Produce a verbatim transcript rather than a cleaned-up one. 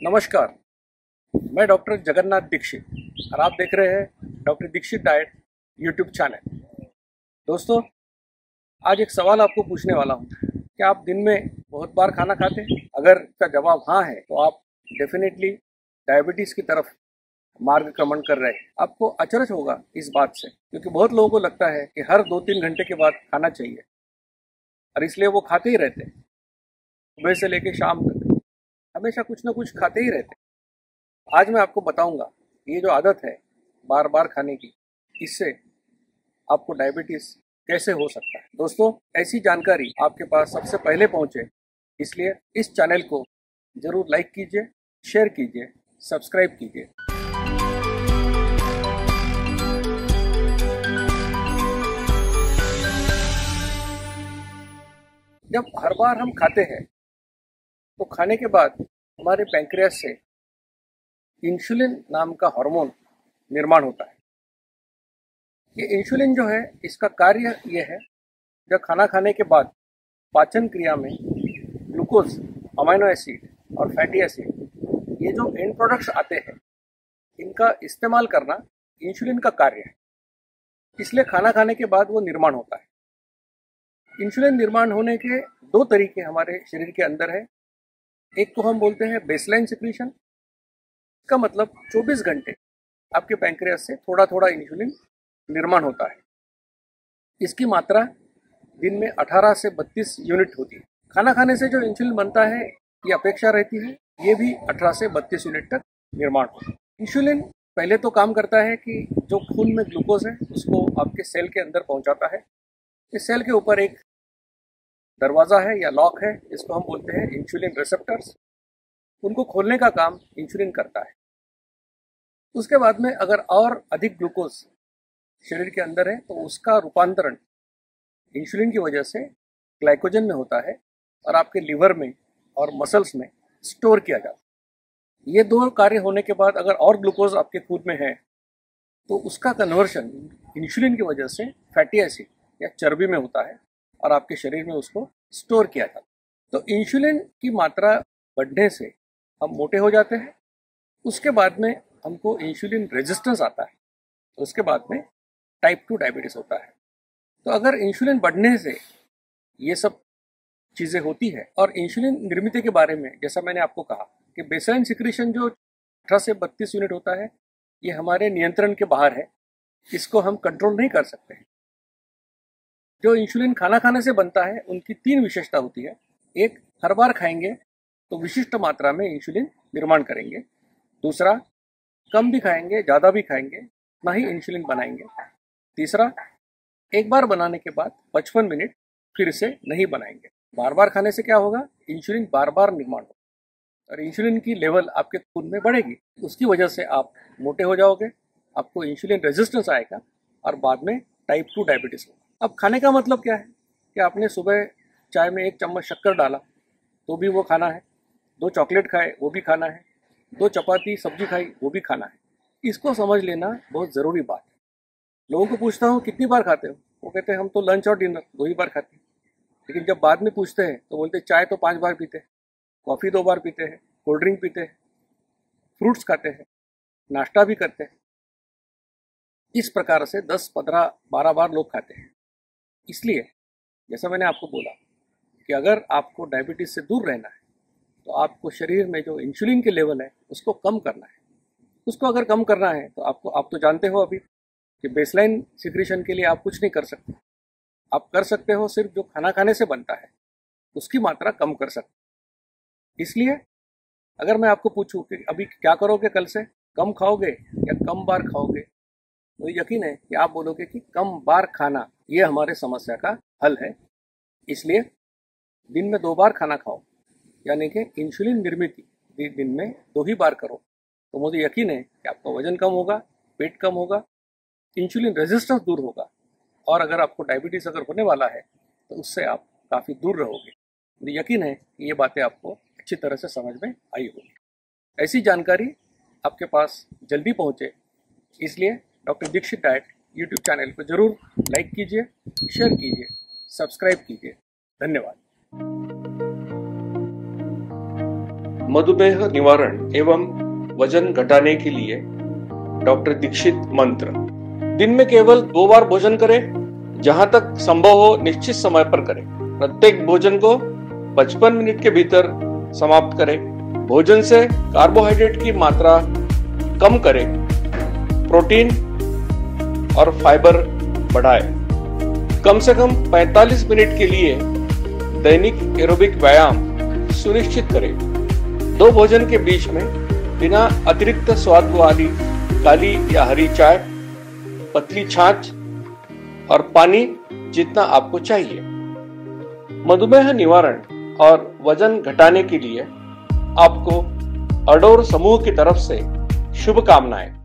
नमस्कार, मैं डॉक्टर जगन्नाथ दीक्षित और आप देख रहे हैं doctor Dixit diet YouTube channel. दोस्तों, आज एक सवाल आपको पूछने वाला हूँ, क्या आप दिन में बहुत बार खाना खाते हैं? अगर इसका जवाब हाँ है तो आप डेफिनेटली डायबिटीज़ की तरफ मार्गक्रमण कर रहे हैं। आपको अचरज होगा इस बात से, क्योंकि बहुत लोगों को लगता है कि हर दो तीन घंटे के बाद खाना चाहिए और इसलिए वो खाते ही रहते हैं। सुबह से लेकर शाम तक हमेशा कुछ ना कुछ खाते ही रहते हैं। आज मैं आपको बताऊंगा ये जो आदत है बार बार खाने की, इससे आपको डायबिटीज़ कैसे हो सकता है। दोस्तों, ऐसी जानकारी आपके पास सबसे पहले पहुंचे, इसलिए इस चैनल को जरूर लाइक कीजिए, शेयर कीजिए, सब्सक्राइब कीजिए। जब हर बार हम खाते हैं तो खाने के बाद हमारे पैंक्रियास से इंसुलिन नाम का हार्मोन निर्माण होता है। ये इंसुलिन जो है, इसका कार्य ये है, जब खाना खाने के बाद पाचन क्रिया में ग्लूकोज, अमीनो एसिड और फैटी एसिड, ये जो एंड प्रोडक्ट्स आते हैं, इनका इस्तेमाल करना इंसुलिन का कार्य है। इसलिए खाना खाने के बाद वो निर्माण होता है। इंसुलिन निर्माण होने के दो तरीके हमारे शरीर के अंदर है। एक को हम बोलते हैं बेसलाइन सिक्रीशन। इसका मतलब चौबीस घंटे आपके पैंक्रियास से थोड़ा थोड़ा इंसुलिन निर्माण होता है। इसकी मात्रा दिन में अठारह से बत्तीस यूनिट होती है। खाना खाने से जो इंसुलिन बनता है, ये अपेक्षा रहती है ये भी अठारह से बत्तीस यूनिट तक निर्माण हो। इंसुलिन पहले तो काम करता है कि जो खून में ग्लूकोज है उसको आपके सेल के अंदर पहुंचाता है। इस सेल के ऊपर एक दरवाज़ा है या लॉक है, इसको हम बोलते हैं इंसुलिन रिसेप्टर्स। उनको खोलने का काम इंसुलिन करता है। उसके बाद में अगर और अधिक ग्लूकोज शरीर के अंदर है तो उसका रूपांतरण इंसुलिन की वजह से ग्लाइकोजन में होता है और आपके लिवर में और मसल्स में स्टोर किया जाता है। ये दो कार्य होने के बाद अगर और ग्लूकोज आपके खून में है तो उसका कन्वर्शन इंसुलिन की वजह से फैटी एसिड या चर्बी में होता है और आपके शरीर में उसको स्टोर किया जाता है। तो इंसुलिन की मात्रा बढ़ने से हम मोटे हो जाते हैं। उसके बाद में हमको इंसुलिन रेजिस्टेंस आता है, तो उसके बाद में टाइप टू डायबिटीज़ होता है। तो अगर इंसुलिन बढ़ने से ये सब चीज़ें होती है, और इंसुलिन निर्मित के बारे में जैसा मैंने आपको कहा कि बेसलाइन सिक्रीशन जो अठारह से बत्तीस यूनिट होता है, ये हमारे नियंत्रण के बाहर है। इसको हम कंट्रोल नहीं कर सकते हैं। जो इंसुलिन खाना खाने से बनता है, उनकी तीन विशेषता होती है। एक, हर बार खाएंगे तो विशिष्ट मात्रा में इंसुलिन निर्माण करेंगे। दूसरा, कम भी खाएंगे, ज़्यादा भी खाएंगे, ना ही इंसुलिन बनाएंगे। तीसरा, एक बार बनाने के बाद पचपन मिनट फिर से नहीं बनाएंगे। बार बार खाने से क्या होगा, इंसुलिन बार बार निर्माण होगा और इंसुलिन की लेवल आपके खून में बढ़ेगी। उसकी वजह से आप मोटे हो जाओगे, आपको इंसुलिन रेजिस्टेंस आएगा और बाद में टाइप टू डायबिटीज़ होगा। अब खाने का मतलब क्या है कि आपने सुबह चाय में एक चम्मच शक्कर डाला तो भी वो खाना है, दो चॉकलेट खाए वो भी खाना है, दो चपाती सब्जी खाई वो भी खाना है। इसको समझ लेना बहुत ज़रूरी बात है। लोगों को पूछता हूँ कितनी बार खाते हो, वो कहते हैं हम तो लंच और डिनर दो ही बार खाते हैं। लेकिन जब बाद में पूछते हैं तो बोलते चाय तो पाँच बार पीते हैं, कॉफ़ी दो बार पीते हैं, कोल्ड ड्रिंक पीते हैं, फ्रूट्स खाते हैं, नाश्ता भी करते हैं। इस प्रकार से दस पंद्रह बारह बार लोग खाते हैं। इसलिए जैसा मैंने आपको बोला कि अगर आपको डायबिटीज़ से दूर रहना है तो आपको शरीर में जो इंसुलिन के लेवल है उसको कम करना है। उसको अगर कम करना है तो आपको, आप तो जानते हो अभी कि बेसलाइन सिक्रीशन के लिए आप कुछ नहीं कर सकते। आप कर सकते हो सिर्फ जो खाना खाने से बनता है उसकी मात्रा कम कर सकते। इसलिए अगर मैं आपको पूछूं कि अभी क्या करोगे, कल से कम खाओगे या कम बार खाओगे, तो यकीन है कि आप बोलोगे कि कम बार खाना ये हमारे समस्या का हल है। इसलिए दिन में दो बार खाना खाओ, यानी कि इंसुलिन निर्मित दिन में दो ही बार करो, तो मुझे यकीन है कि आपका वजन कम होगा, पेट कम होगा, इंसुलिन रेजिस्टेंस दूर होगा, और अगर आपको डायबिटीज़ अगर होने वाला है तो उससे आप काफ़ी दूर रहोगे। मुझे यकीन है कि ये बातें आपको अच्छी तरह से समझ में आई होगी। ऐसी जानकारी आपके पास जल्दी पहुँचे, इसलिए doctor Dixit diet YouTube channel को जरूर लाइक कीजिए, शेयर कीजिए, सब्सक्राइब कीजिए। धन्यवाद। मधुमेह निवारण एवं वजन घटाने के लिए डॉक्टर दीक्षित मंत्र। दिन में केवल दो बार भोजन करें, जहां तक संभव हो निश्चित समय पर करें। प्रत्येक भोजन को पचपन मिनट के भीतर समाप्त करें। भोजन से कार्बोहाइड्रेट की मात्रा कम करें। प्रोटीन और फाइबर बढ़ाएं। कम से कम पैंतालीस मिनट के लिए दैनिक एरोबिक व्यायाम सुनिश्चित करें। दो भोजन के बीच में बिना अतिरिक्त स्वाद वाली काली या हरी चाय, पतली छाछ और पानी जितना आपको चाहिए। मधुमेह निवारण और वजन घटाने के लिए आपको अडोर समूह की तरफ से शुभकामनाएं।